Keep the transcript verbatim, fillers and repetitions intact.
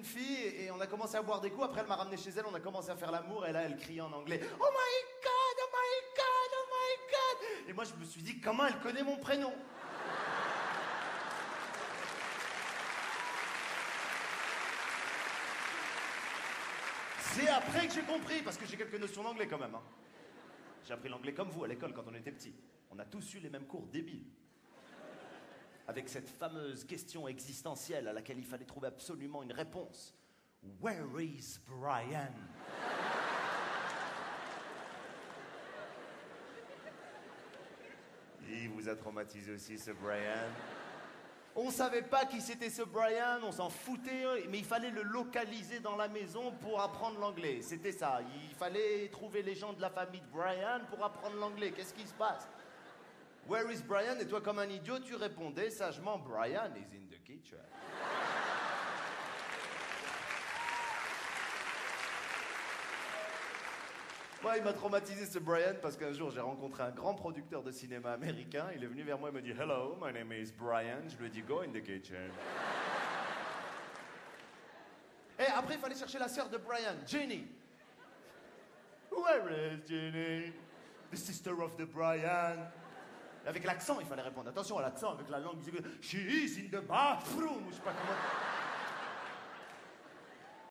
une fille et on a commencé à boire des coups. Après, elle m'a ramené chez elle, on a commencé à faire l'amour et là, elle criait en anglais. Oh my God, oh my God, oh my God. Et moi, je me suis dit, comment elle connaît mon prénom? C'est après que j'ai compris, parce que j'ai quelques notions d'anglais quand même. Hein. J'ai appris l'anglais comme vous à l'école quand on était petit. On a tous eu les mêmes cours débiles. Avec cette fameuse question existentielle à laquelle il fallait trouver absolument une réponse. Where is Brian? Il vous a traumatisé aussi, ce Brian? On savait pas qui c'était ce Brian, on s'en foutait, mais il fallait le localiser dans la maison pour apprendre l'anglais. C'était ça, il fallait trouver les gens de la famille de Brian pour apprendre l'anglais. Qu'est-ce qui se passe? Where is Brian? Et toi, comme un idiot, tu répondais sagement, Brian is in the kitchen. Moi, il m'a traumatisé ce Brian parce qu'un jour, j'ai rencontré un grand producteur de cinéma américain. Il est venu vers moi et m'a dit « Hello, my name is Brian ». Je lui ai dit « Go in the kitchen ». Et après, il fallait chercher la sœur de Brian, Jenny. Where is Jenny? The sister of the Brian. Avec l'accent, il fallait répondre. Attention à l'accent, avec la langue. She is in the bathroom. Je sais pas comment.